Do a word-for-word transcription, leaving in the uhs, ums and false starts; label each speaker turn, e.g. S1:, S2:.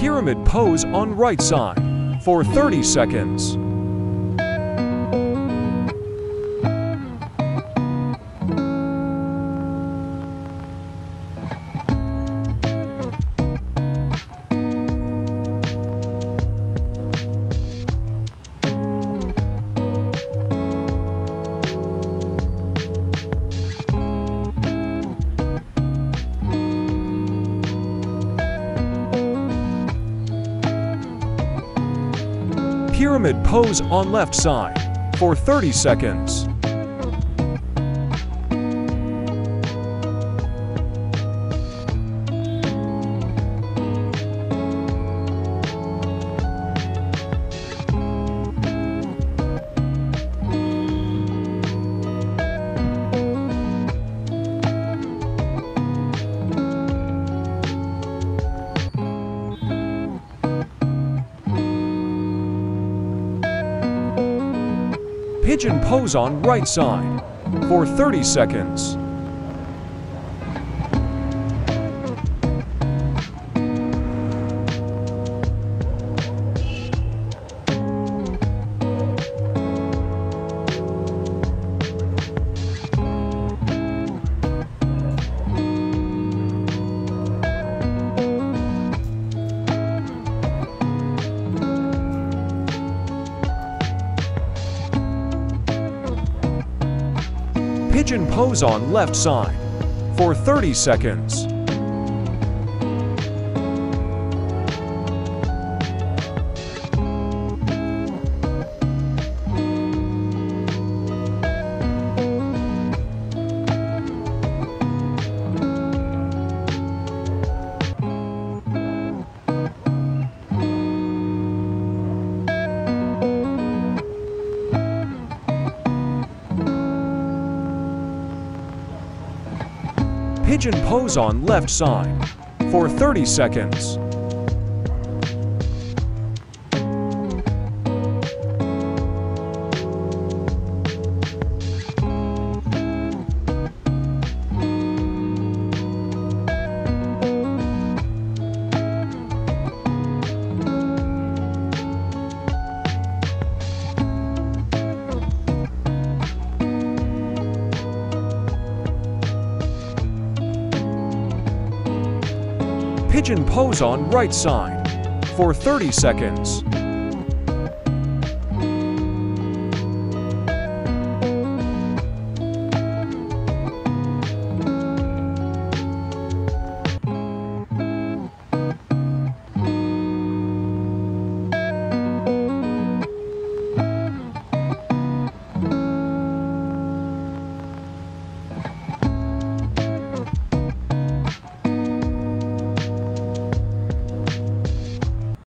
S1: Pyramid pose on right side for thirty seconds. Pyramid pose on left side for thirty seconds. Pigeon pose on right side for thirty seconds. Pigeon pose on left side for thirty seconds. Pigeon pose on left side for thirty seconds. Pigeon pose on right side for thirty seconds.